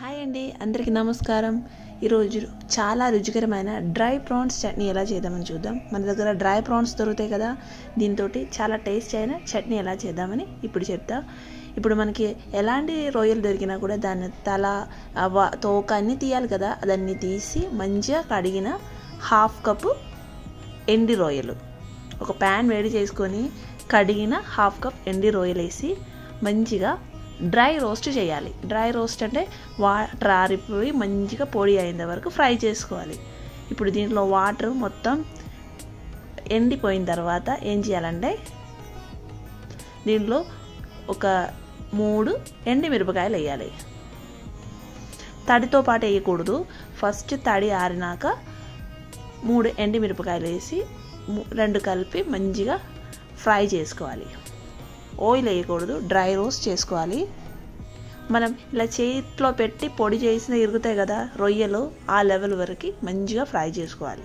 Hi అండి, అందరికీ నమస్కారం. ఈరోజు చాలా రుచికరమైన డ్రై ప్రాన్స్ చట్నీ ఎలా చేద్దామని చూద్దాం. మన దగ్గర డ్రై ప్రాన్స్ దొరుకుతాయి కదా, దీంతో చాలా టేస్ట్ అయిన చట్నీ ఎలా చేద్దామని ఇప్పుడు చెప్తా. ఇప్పుడు మనకి ఎలాంటి రొయ్యలు దొరికినా కూడా దాన్ని తల తోక అన్నీ తీయాలి కదా, అదన్నీ తీసి మంచిగా కడిగిన హాఫ్ కప్పు ఎండి రొయ్యలు, ఒక ప్యాన్ వేడి చేసుకొని కడిగిన హాఫ్ కప్ ఎండి రొయ్యలు వేసి మంచిగా డ్రై రోస్ట్ చేయాలి. డ్రై రోస్ట్ అంటే వాటర్ ఆరిపోయి మంచిగా పొడి అయిన వరకు ఫ్రై చేసుకోవాలి. ఇప్పుడు దీంట్లో వాటర్ మొత్తం ఎండిపోయిన తర్వాత ఏం చేయాలంటే దీంట్లో ఒక 3 ఎండుమిరపకాయలు వేయాలి. తడితో పాటు వేయకూడదు, ఫస్ట్ తడి ఆరినాక 3 ఎండుమిరపకాయలు వేసి 2 కలిపి మంచిగా ఫ్రై చేసుకోవాలి. ఆయిల్ వేయకూడదు, డ్రై రోస్ట్ చేసుకోవాలి. మనం ఇలా చేతిలో పెట్టి పొడి చేసిన ఇరుగుతాయి కదా రొయ్యలు, ఆ లెవెల్ వరకు మంచిగా ఫ్రై చేసుకోవాలి.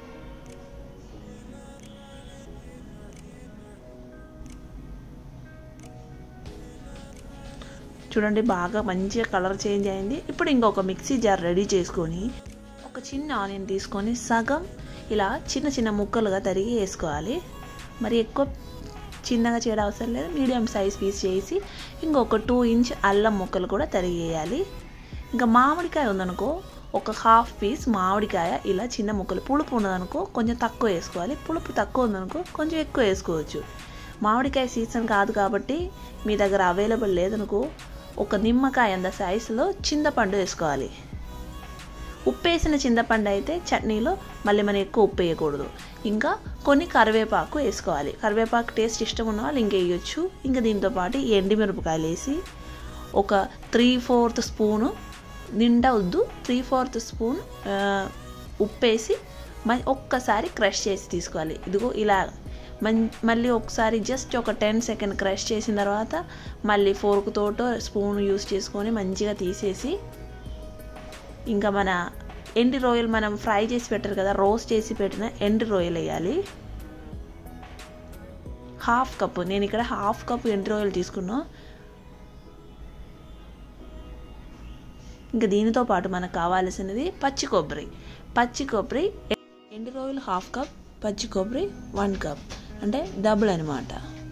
చూడండి, బాగా మంచిగా కలర్ చేంజ్ అయింది. ఇప్పుడు ఇంకొక మిక్సీ జార్ రెడీ చేసుకొని ఒక చిన్న ఆనియన్ తీసుకొని సగం ఇలా చిన్న చిన్న ముక్కలుగా తరిగి వేసుకోవాలి. మరి ఎక్కువ చిన్నగా చేయడం అవసరం లేదు, మీడియం సైజ్ పీస్ చేసి ఇంకొక 2 ఇంచ్ అల్లం ముక్కలు కూడా తరిగి వేయాలి. ఇంకా మామిడికాయ ఉందనుకో, ఒక హాఫ్ పీస్ మామిడికాయ ఇలా చిన్న ముక్కలు. పులుపు ఉన్నదనుకో కొంచెం తక్కువ వేసుకోవాలి, పులుపు తక్కువ ఉందనుకో కొంచెం ఎక్కువ వేసుకోవచ్చు. మామిడికాయ సీజన్ కాదు కాబట్టి మీ దగ్గర అవైలబుల్ లేదనుకో ఒక నిమ్మకాయ అంత సైజులో చింతపండు వేసుకోవాలి. ఉప్పు వేసిన చింతపండు అయితే చట్నీలో మళ్ళీ మనం ఎక్కువ ఉప్పు వేయకూడదు. ఇంకా కొన్ని కరివేపాకు వేసుకోవాలి. కరివేపాకు టేస్ట్ ఇష్టం ఉన్న వాళ్ళు ఇంకా వేయచ్చు. ఇంకా దీంతోపాటు ఎండుమిరపకాయలు వేసి ఒక 3/4 స్పూను నిండా వద్దు, 3/4 స్పూన్ ఉప్పు వేసి ఒక్కసారి క్రష్ చేసి తీసుకోవాలి. ఇదిగో ఇలా మళ్ళీ ఒకసారి జస్ట్ ఒక 10 సెకండ్ క్రష్ చేసిన తర్వాత మళ్ళీ ఫోర్క్ తోటో స్పూన్ యూస్ చేసుకొని మంచిగా తీసేసి ఇంకా మన ఎండి రొయ్యలు మనం ఫ్రై చేసి పెట్టారు కదా, రోస్ట్ చేసి పెట్టిన ఎండి రొయ్యలు వేయాలి. హాఫ్ కప్పు, నేను ఇక్కడ హాఫ్ కప్పు ఎండి రొయ్యలు తీసుకున్నా. ఇంకా దీనితో పాటు మనకు కావాల్సినది పచ్చి కొబ్బరి ఎండి రొయ్యలు హాఫ్ కప్, పచ్చి కొబ్బరి 1 కప్, అంటే డబుల్ అనమాట.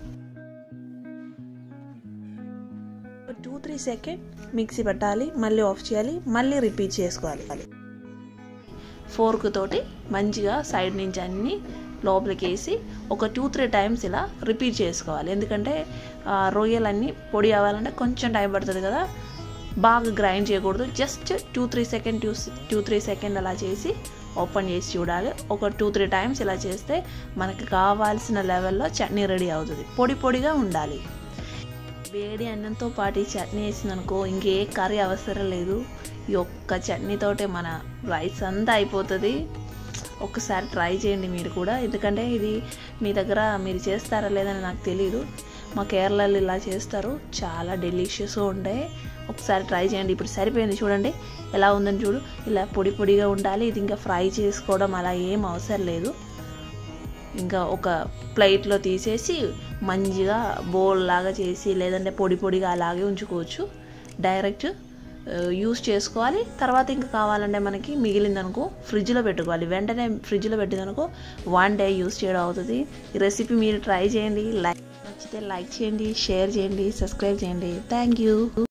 2-3 సెకండ్ మిక్సీ పట్టాలి, మళ్ళీ ఆఫ్ చేయాలి, మళ్ళీ రిపీట్ చేసుకోవాలి. ఫోర్క్ తోటి మంచిగా సైడ్ నుంచి అన్నీ లోపలికి వేసి ఒక 2-3 టైమ్స్ ఇలా రిపీట్ చేసుకోవాలి. ఎందుకంటే రొయ్యలన్నీ పొడి అవ్వాలంటే కొంచెం టైం పడుతుంది కదా, బాగా గ్రైండ్ చేయకూడదు. జస్ట్ 2-3 సెకండ్ అలా చేసి ఓపెన్ చేసి చూడాలి. ఒక 2-3 టైమ్స్ ఇలా చేస్తే మనకి కావాల్సిన లెవెల్లో చట్నీ రెడీ అవుతుంది. పొడి పొడిగా ఉండాలి. వేడి అన్నంతో పాటు చట్నీ వేసిందనుకో ఇంకే కర్రీ అవసరం లేదు. ఈ ఒక్క చట్నీతోటే మన రైస్ అంతా అయిపోతుంది. ఒక్కసారి ట్రై చేయండి మీరు కూడా, ఎందుకంటే ఇది మీ దగ్గర మీరు చేస్తారా లేదని నాకు తెలియదు. మా కేరళలో ఇలా చేస్తారు, చాలా డెలిషియస్గా ఉంటాయి. ఒకసారి ట్రై చేయండి. ఇప్పుడు సరిపోయింది, చూడండి ఎలా ఉందని చూడు. ఇలా పొడి పొడిగా ఉండాలి. ఇది ఇంకా ఫ్రై చేసుకోవడం అలా ఏం అవసరం లేదు. ఇంకా ఒక ప్లేట్లో తీసేసి మంచిగా బౌల్ లాగా చేసి లేదంటే పొడి పొడిగా అలాగే ఉంచుకోవచ్చు. డైరెక్ట్ యూస్ చేసుకోవాలి. తర్వాత ఇంకా కావాలంటే మనకి మిగిలిందనుకో ఫ్రిడ్జ్లో పెట్టుకోవాలి. వెంటనే ఫ్రిడ్జ్లో పెట్టిందనుకో 1 డే యూస్ చేయడం అవుతుంది. ఈ రెసిపీ మీరు ట్రై చేయండి. నచ్చితే లైక్ చేయండి, షేర్ చేయండి, సబ్స్క్రైబ్ చేయండి. Thank you.